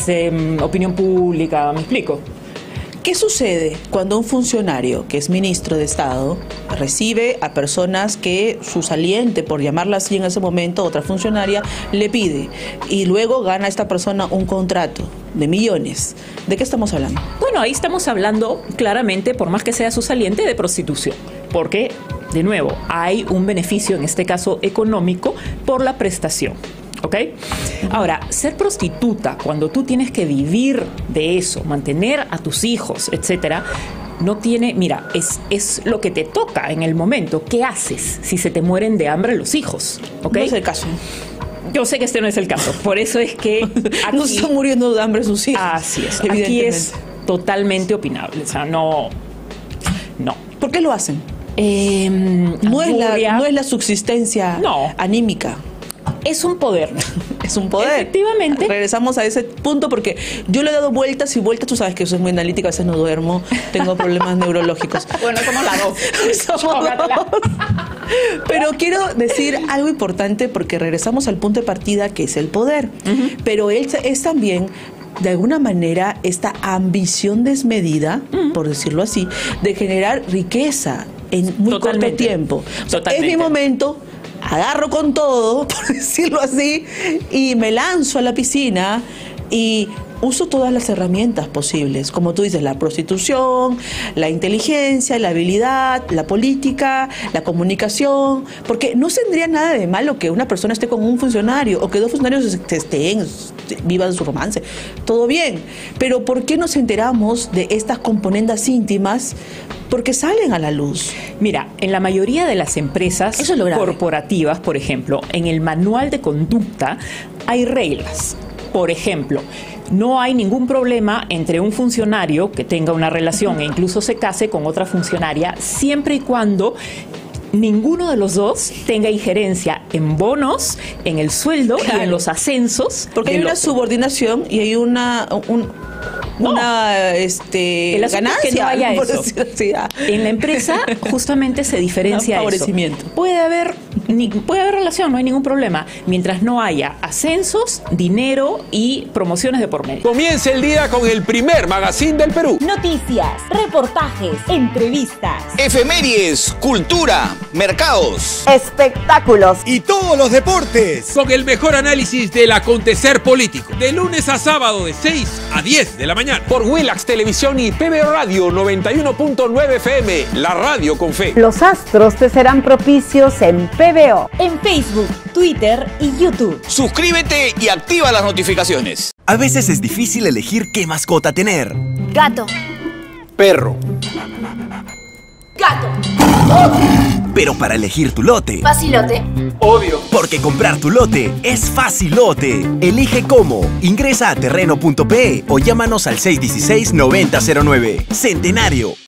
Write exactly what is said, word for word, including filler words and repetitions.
eh, opinión pública, ¿me explico? ¿Qué sucede cuando un funcionario que es ministro de Estado recibe a personas que su saliente, por llamarla así en ese momento, otra funcionaria, le pide y luego gana esta persona un contrato de millones? ¿De qué estamos hablando? Bueno, ahí estamos hablando claramente, por más que sea su saliente, de prostitución. Porque, de nuevo, hay un beneficio, en este caso económico, por la prestación. ¿Ok? Ahora, ser prostituta, cuando tú tienes que vivir de eso, mantener a tus hijos, etcétera, no tiene, mira, es, es lo que te toca en el momento. ¿Qué haces si se te mueren de hambre los hijos? ¿Ok? No es el caso. Yo sé que este no es el caso, por eso es que aquí, no están muriendo de hambre sus hijos. Así es, aquí es totalmente opinable, o sea, no, no. ¿Por qué lo hacen? Eh, no, es la, no es la subsistencia no. anímica. Es un poder. Es un poder. Efectivamente. Regresamos a ese punto porque yo le he dado vueltas y vueltas. Tú sabes que yo soy muy analítica, a veces no duermo, tengo problemas neurológicos. Bueno, somos las dos. Somos dos. Pero quiero decir algo importante porque regresamos al punto de partida que es el poder. Uh-huh. Pero él es también, de alguna manera, esta ambición desmedida, uh-huh. por decirlo así, de generar riqueza en muy Totalmente. corto tiempo. Totalmente. Es mi momento. Agarro con todo, por decirlo así, y me lanzo a la piscina y uso todas las herramientas posibles, como tú dices, la prostitución, la inteligencia, la habilidad, la política, la comunicación, porque no tendría nada de malo que una persona esté con un funcionario o que dos funcionarios estén, vivan su romance, todo bien, pero ¿por qué nos enteramos de estas componendas íntimas? Porque salen a la luz. Mira, en la mayoría de las empresas Eso es lo grave. corporativas, por ejemplo, en el manual de conducta hay reglas. Por ejemplo, no hay ningún problema entre un funcionario que tenga una relación e incluso se case con otra funcionaria, siempre y cuando ninguno de los dos tenga injerencia en bonos, en el sueldo, claro, y en los ascensos. Porque hay una otro. subordinación y hay una... Un, No. una este, el ganancia. Es que no haya eso. Así, ah. En la empresa justamente se diferencia un favorecimiento. Eso. Puede haber, ni, puede haber relación, no hay ningún problema, mientras no haya ascensos, dinero y promociones de por medio. Comienza el día con el primer magazine del Perú. Noticias, reportajes, entrevistas, efemérides, cultura, mercados, espectáculos y todos los deportes. Con el mejor análisis del acontecer político. De lunes a sábado de seis a diez de la mañana. Por Willax Televisión y P B O Radio noventa y uno punto nueve F M, la radio con fe. Los astros te serán propicios en P B O, en Facebook, Twitter y YouTube. Suscríbete y activa las notificaciones. A veces es difícil elegir qué mascota tener. Gato. Perro. Gato. Pero para elegir tu lote... Facilote. Obvio. Porque comprar tu lote es facilote. Elige cómo. Ingresa a terreno punto pe o llámanos al seis uno seis, nueve cero cero nueve. Centenario.